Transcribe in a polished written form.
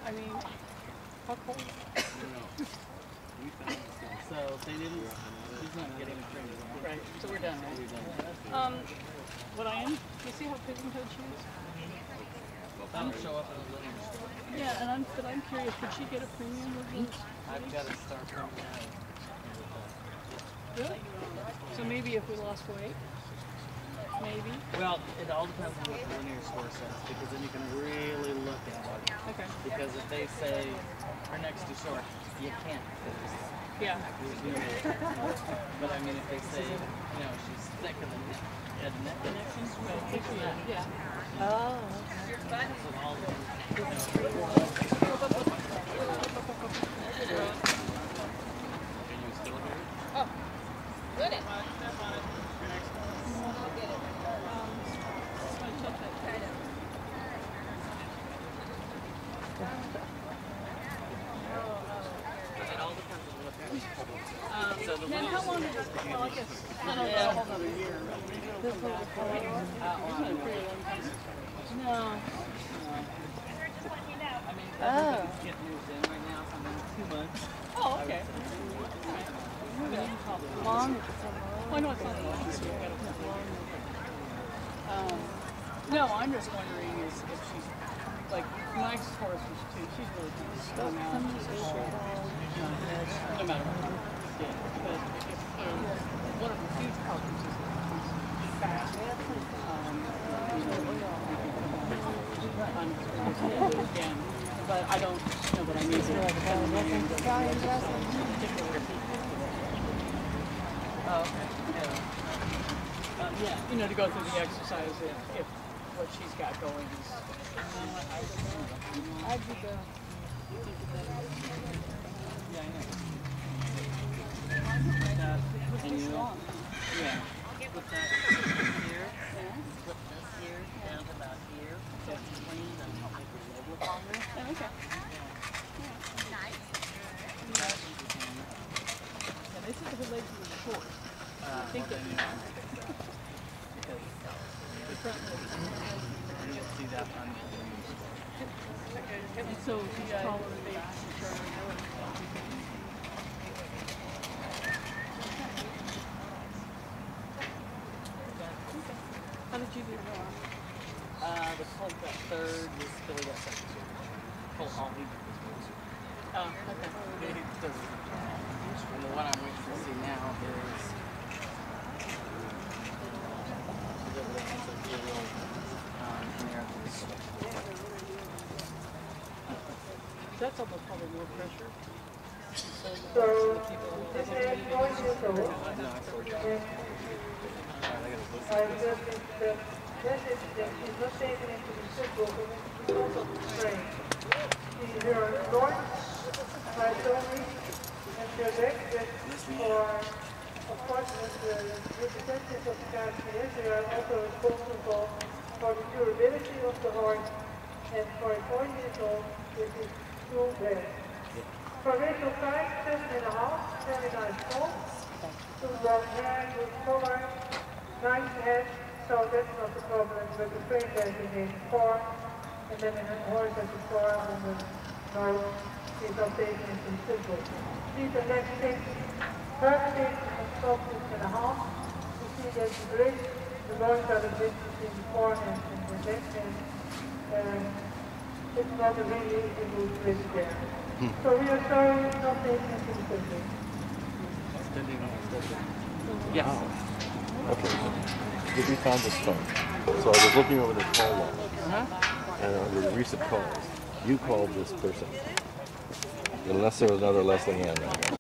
I mean, how cold? So they didn't. He's not getting a training. Right. So we're done, right? What I am? You see how pigmented she is? That'll show up in the living store. Yeah, and I'm curious. Would she get a premium with those? I've got to start from now. Really? So maybe if we lost weight, maybe. Well, it all depends on what the linear store says, because then you can really look at it. Okay. Because if they say her neck's too short, you can't fit this. Yeah. But I mean, if they say, you know, she's thicker than head and neck connections, well, Yeah. Oh, so all of them, you know. Can you still hear it? oh, good. It all depends on what the so the And how long did it take? Well, I guess a whole other year. No. I mean, everybody's getting yours in right now, so I'm in 2 months. Oh, okay. Long. Well, I know it's not long. No, I'm just wondering if she's like my horse was too. She's really kind of strung out. No matter what. Yeah, but if one of the huge problems is that she's fast. Again, but I don't know what I need to. Oh, okay. Yeah. You know, to go through the exercise if what she's got going is. I'd be the. Yeah, I know. And you, yeah. Put that here, put this here, down to about here. Get clean and help make your leg look longer. Oh, okay. Nice. Yeah, they said her legs were short. I think that You can see that on and so she's taller than they How did you do that? the Colt got third, this Billy got second. Colt all he did was good. Oh, okay. He does it. And the one I'm waiting to see now is That's almost probably more pressure. So, this is 4 years old. She's not taken into the football, but she's also trained. She's here on North, Mysomi, and Quebec, for, of course, the representatives of the KSPS, they are also responsible for the durability of the horse, and for a 4 years old, this is full bred. For racial size, 7.5, very nice form. Two long hair, good color, nice head, so that's not the problem. But the frame rating is 4, and then the horse has a 4 on the nose. She's not taken into simple. These are next 6, perfect, and 12.5. You see there's the bridge, the loins are the bridge between the forehand and the backhand. It's not a really easy move bridge there. So we are sorry it's not taken into the simple. Yes. Okay. We found this phone. So I was looking over the call log, and under the recent calls, you called this person. Unless there was another Leslie Ann there.